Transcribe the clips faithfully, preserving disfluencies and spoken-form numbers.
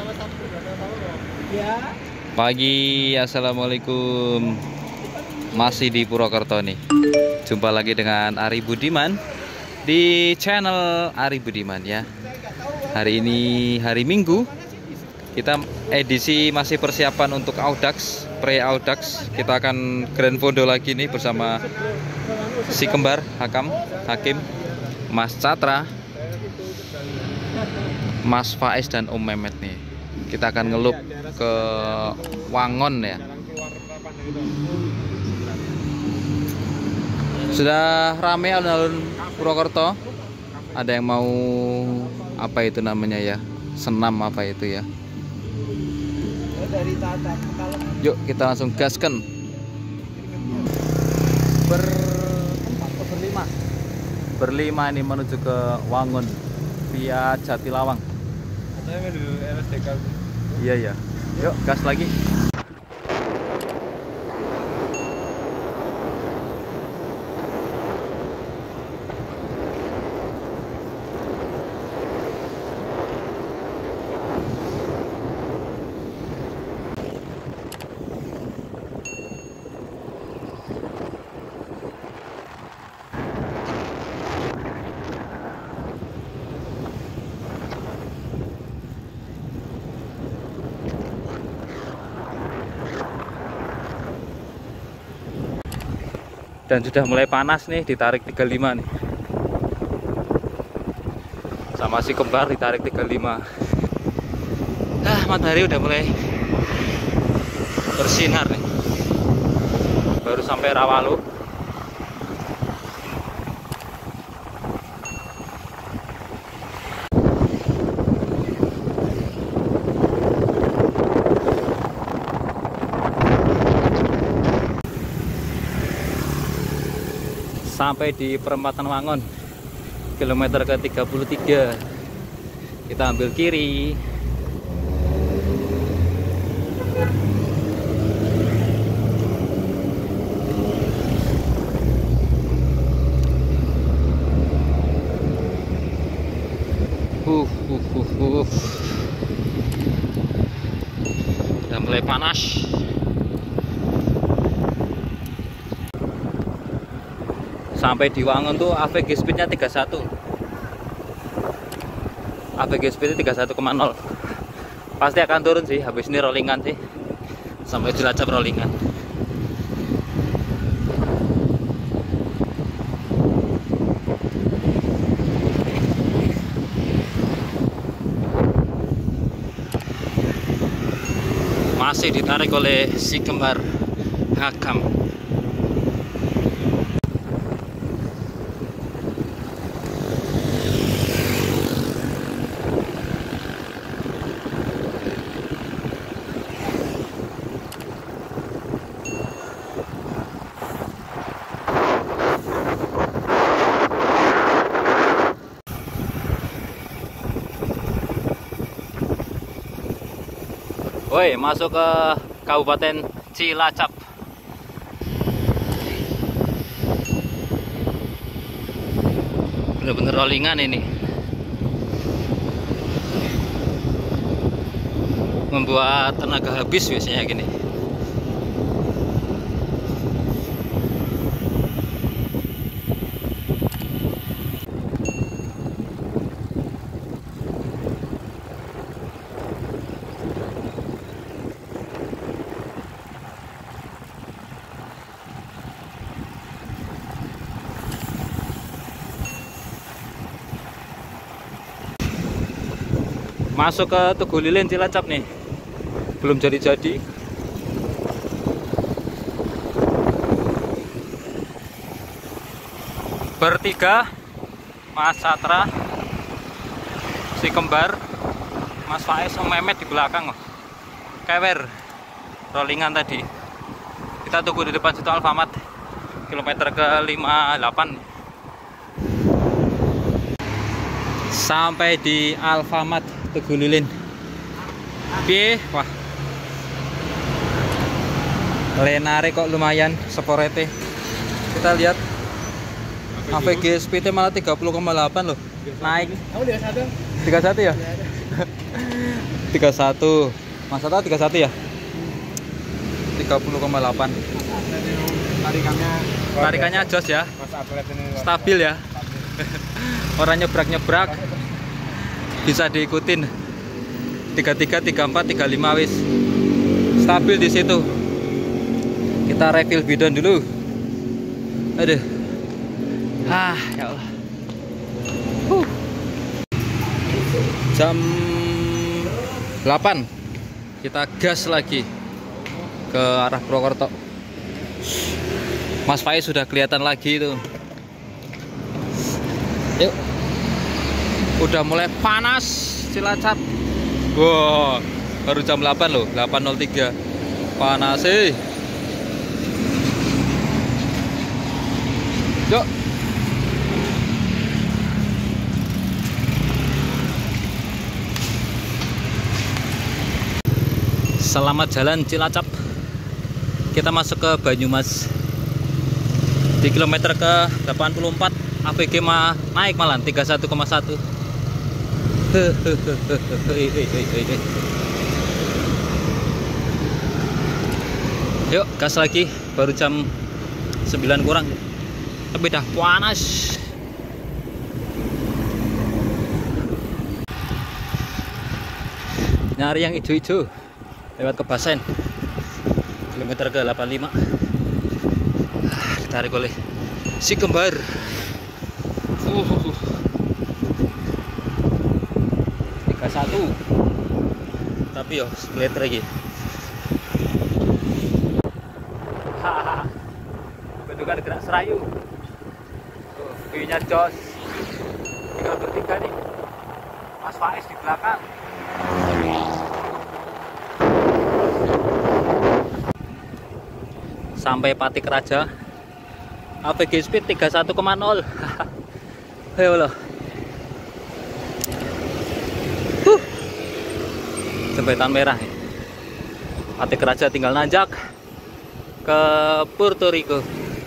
Pagi, assalamualaikum. Masih di Purwokerto nih. Jumpa lagi dengan Ari Budiman di channel Ari Budiman ya. Hari ini hari Minggu. Kita edisi masih persiapan untuk Audax, pre-Audax. Kita akan grand foto lagi nih bersama si kembar Hakam, Hakim, Mas Catra, Mas Faiz dan Om Mehmet nih. Kita akan ngelup ke Wangon ya. Sudah rame alun-alun Purwokerto. Ada yang mau apa itu namanya ya? Senam apa itu ya? Yuk kita langsung gaskan. Berempat atau berlima? Berlima ini menuju ke Wangon via Jatilawang. Iya ya. Yuk gas lagi. Dan sudah mulai panas nih, ditarik tiga puluh lima nih. Sama si kembar ditarik tiga puluh lima. Nah, matahari udah mulai bersinar nih. Baru sampai Rawalu. Sampai di perempatan Wangon kilometer ke tiga puluh tiga. Kita ambil kiri. Uh, uh, uh, uh. Udah mulai panas. Sampai di Wangon tuh A V G speednya tiga puluh satu. A V G speednya tiga puluh satu koma nol. Pasti akan turun sih, habis ini rollingan sih. Sampai Cilacap rollingan. Masih ditarik oleh si kembar Hakam. Woi, masuk ke Kabupaten Cilacap. Bener-bener rollingan ini. Membuat tenaga habis biasanya gini. Masuk ke Tugu Lilin Cilacap nih. Belum jadi-jadi. Bertiga, Mas Catra, si kembar, Mas Faiz, Om Mehmet di belakang. Kewer rollingan tadi. Kita tunggu di depan situ Alfamart kilometer ke lima puluh delapan. Sampai di Alfamart Tugu Lilin. Piye? Wah. Lenare kok lumayan sporete. Kita lihat A V G speednya malah tiga puluh koma delapan loh. Naik. Kamu tiga puluh satu? tiga puluh satu ya? tiga puluh satu. Mas Atta tiga puluh satu ya? tiga puluh koma delapan. Tarikannya Tarikannya jos ya. Stabil ya. Orang nyebrak-nyebrak bisa diikutin. tiga tiga, tiga empat, tiga lima wis. Stabil di situ. Kita refill bidon dulu. Aduh. Ah, ya Allah. Huh. Jam delapan kita gas lagi ke arah Purwokerto. Mas Faiz sudah kelihatan lagi itu. Yuk. Udah mulai panas Cilacap. Wow, baru jam delapan loh, delapan nol tiga. Panas sih. Yuk. Selamat jalan Cilacap. Kita masuk ke Banyumas. Di kilometer ke delapan puluh empat A V G mah naik malah tiga puluh satu koma satu. Yuk gas lagi. Baru jam sembilan kurang. Tapi dah panas. Nyari yang hijau-hijau lewat ke Basen kilometer ke delapan puluh lima. Ditarik oleh si kembar. uh, uh, uh. tiga puluh satu tapi yo split lagi. Hahaha, bentukan gerak serayu. Tuh, view-nya jos. Tinggal bertiga nih. Mas Faiz di belakang. Sampai Patik Raja. A V G speed tiga puluh satu koma nol. Ayo loh. Huh. Jembatan merah nih. Patik Raja tinggal nanjak ke Puerto Rico.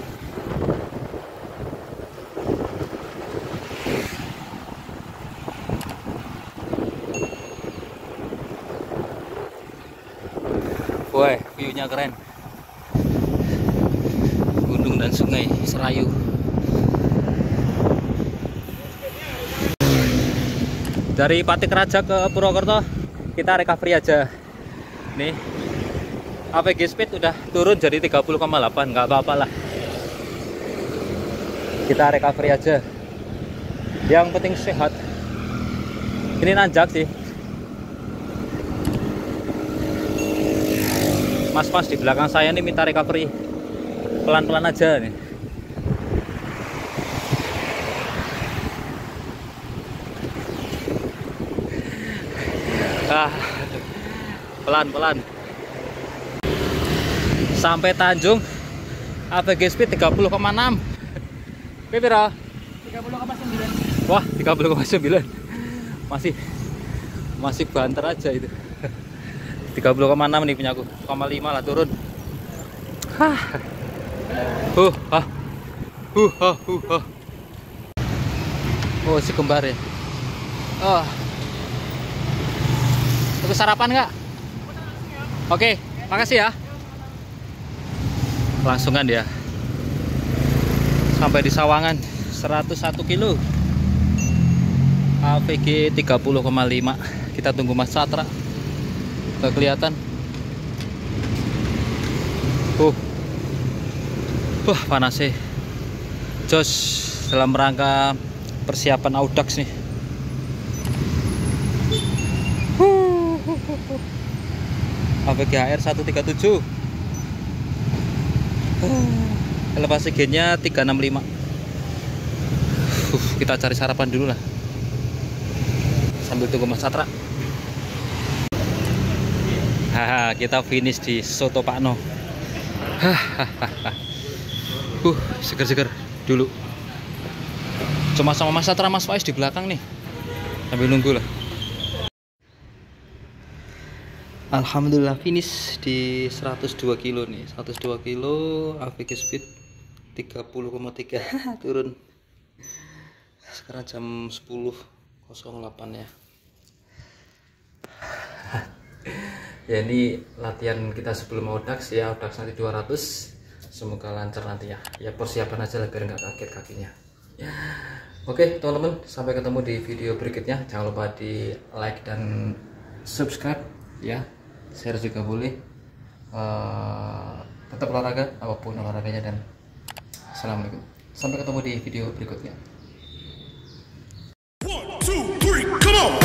Woi, view-nya keren. Gunung dan sungai Serayu. Dari Patik Raja ke Purwokerto kita recovery aja. Nih A V G speed udah turun jadi tiga puluh koma delapan, nggak apa-apa lah. Kita recovery aja. Yang penting sehat. Ini nanjak sih. Mas-mas di belakang saya nih minta recovery. Pelan-pelan aja nih. Ah, pelan-pelan. Sampai Tanjung A V G speed tiga puluh koma enam. Pira? tiga puluh koma sembilan. Wah, tiga puluh koma sembilan. Masih masih banter aja itu. tiga puluh koma enam nih punyaku. satu koma lima lah turun. Hah. Uh, ah. Uh, ah, uh, ah. Oh, si kembar ya. Oh. Terus sarapan nggak? Oke, makasih ya. Langsungan dia. Sampai di Sawangan seratus satu kilo. A V G tiga puluh koma lima. Kita tunggu Mas Satra. Nggak kelihatan. Uh. Wah, panas sih. Jos dalam rangka persiapan Audax nih. A V G H R seratus tiga puluh tujuh. Elevasi gennya tiga enam lima. Uh, kita cari sarapan dulu lah. Sambil tunggu Mas Satra. Haha, kita finish di Soto Pak No. Hahaha. Uh, seger-seger dulu. Cuma sama Mas Satra, Mas Faiz di belakang nih. Sambil nunggu lah. Alhamdulillah finish di seratus dua kilo nih. seratus dua kilo, A V G speed tiga puluh koma tiga. Turun. Sekarang jam sepuluh nol delapan ya. Ya ini latihan kita sebelum Audax ya, Audax nanti dua ratus. Semoga lancar nanti ya. Ya persiapan aja lah biar nggak kaget kakinya. Ya. Oke teman-teman, sampai ketemu di video berikutnya. Jangan lupa di like dan subscribe ya. Share juga boleh. Uh, tetap olahraga apapun olahraganya, dan assalamualaikum. Sampai ketemu di video berikutnya. One, two, three, come on!